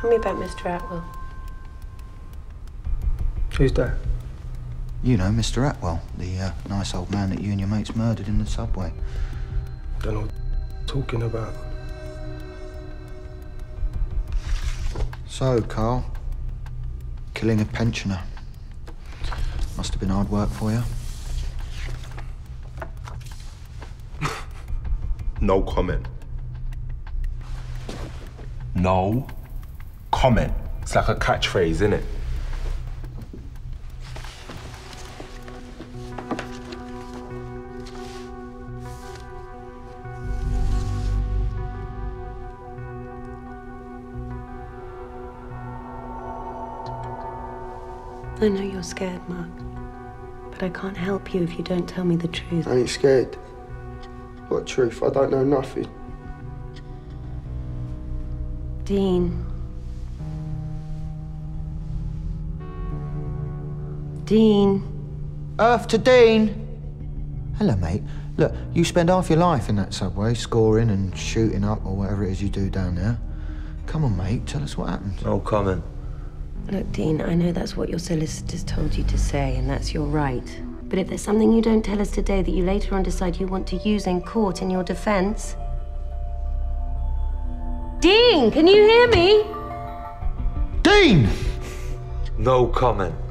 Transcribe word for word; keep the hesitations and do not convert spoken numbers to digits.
Tell me about Mister Atwell. Who's that? You know, Mister Atwell, the uh, nice old man that you and your mates murdered in the subway. Don't know what you're talking about. So, Carl, killing a pensioner. Must have been hard work for you. No comment. No comment. It's like a catchphrase, isn't it? I know you're scared, Mark, but I can't help you if you don't tell me the truth. I ain't scared. What truth? I don't know nothing. Dean. Dean. Earth to Dean! Hello, mate. Look, you spend half your life in that subway, scoring and shooting up or whatever it is you do down there. Come on, mate, tell us what happened. No comment. Look, Dean, I know that's what your solicitors told you to say, and that's your right. But if there's something you don't tell us today that you later on decide you want to use in court in your defense... Dean, can you hear me? Dean! No comment.